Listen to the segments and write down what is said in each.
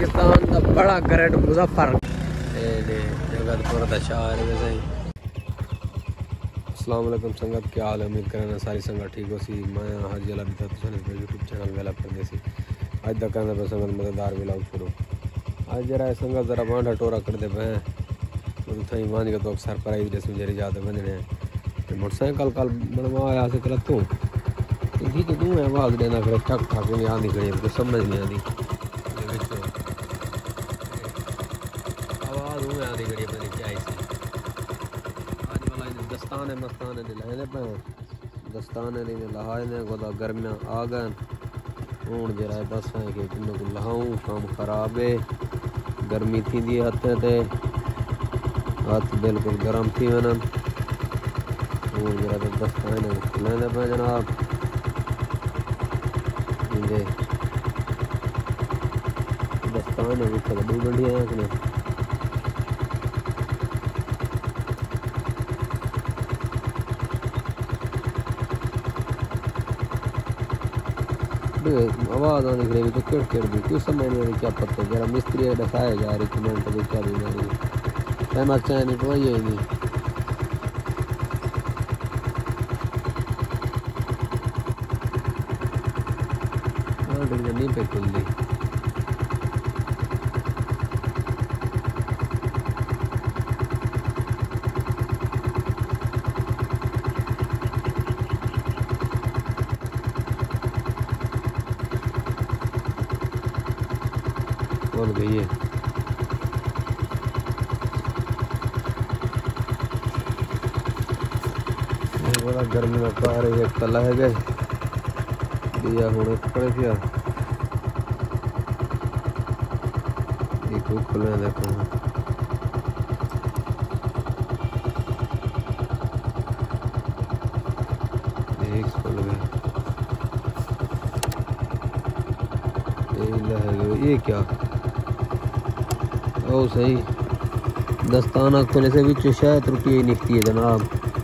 पाकिस्तान का बड़ा ग्रेट मुजफ्फर जगतपुर का शहर है वैसे ही। अस्सलाम वालेकुम संगत, क्या हाल है? उम्मीद करना सारी संगत ठीक हो सी। मैं हर जिला भी यूट्यूब चैनल वेला कर दे सी। अज तक कहना पे संगत मजेदार व्लॉग शुरू। आज जरा संगत जरा बांधा टोरा कर दे पे तो थई मान के तो सरप्राइज दे मेरी याद बंदने ते मोटरसाइकिल कल बनवाया से कर तू इसी तो तू है आवाज देना फिर टक ठक नहीं आंदी खड़ी कुछ समझ नहीं आती आवाज में आंदी खड़ी पता नहीं क्या है आज वाला दस्ताने मस्ताने दिलाने पे दस्ताने नहीं लहाए ने गोदा गर्मियां आ गए हूँ जरा दस है कि किन्नों को लहाऊं काम खराब है गर्मी थी दी हथे ते हाथ बिल्कुल गर्म थी वनन हूँ जरा दस्ताने लेने पे जनाब दस्ताने भी तो बड़ी बढ़िया है कि आवाज आने के लिए तो किड़ दी कोई समझ नहीं क्या पता जरा मिस्त्री दिखाया जा रही कमेंट भी क्या बीमारी टाइम अच्छा है नहीं तो वही है नहीं नहीं पे खुल दी बोल गई है बड़ा गर्मी में कार एक तला है गए दिया होने पड़े थे एक खुले देखो एक खुल गया ये क्या ओ सही दस्ताना खुले से भी शायद रुपये निकती है जनाब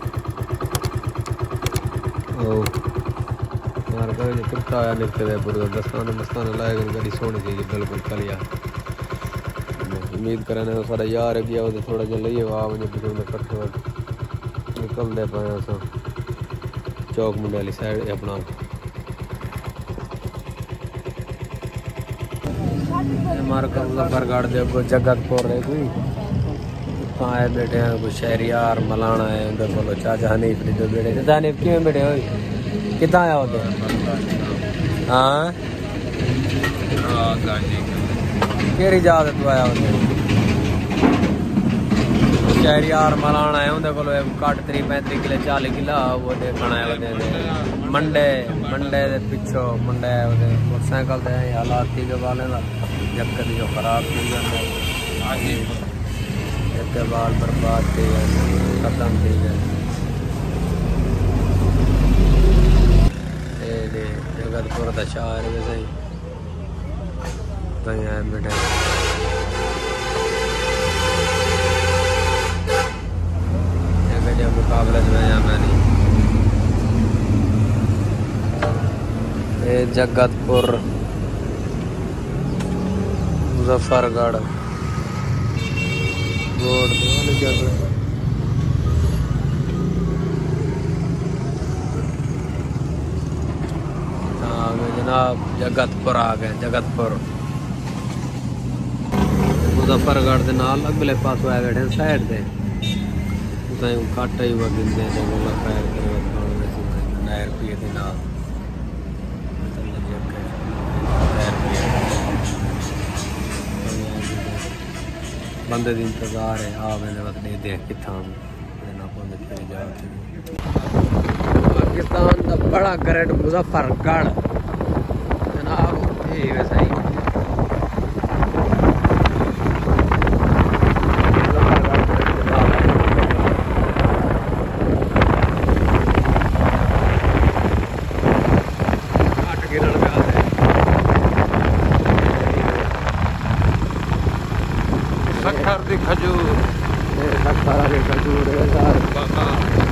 ओ यार कहीं कितना आया निकले पूरे दस्ताना मस्ताना लाएगा गाड़ी सोनी चाहिए बिल्कुल कलिया उम्मीद करने तो सारा यार गया वो थोड़ा जहा लिए वाह मुझे बिल्कुल कट्ठे निकल दे पाए अस चौक मुंडे वाली साइड अपना मुजफ्फरगढ़ जो जगतपुर है कोई आए बैठे हैं कुछ शहरी यार मलाना है उधर बोलो चाचा हनीफ ने जो बैठे चाचा हनीफ क्यों बैठे हो कितना आया होते हाँ केरी याद तू आया होते शहरी यार मलाना है उधर बोलो कट 30-35 किलो 40 किलो वो देखना है मंडे दे पिछो मंडे मोटरसाइकिल दे हालात थी के वाले का जब जो खराब थी गए बाल बर्बाद थी गए खत्म थी गए जगतपुर का शहर वैसे ही बेटे मुकाबले में मैं नहीं जगतपुर मुजफ्फरगढ़ रोड जनाब जगतपुर आ गए जगतपुर मुजफ्फरगढ़ के नाल अगले पास आ गए साइड से घट ही वगिंदे खैर नहर पिए के नाल बंदे दी इंतजार है आ मैंने बस नहीं देख कितना पाकिस्तान का बड़ा ग्रेट मुजफ्फरगढ़ जनाब ये वैसा ही खजूर खजूर है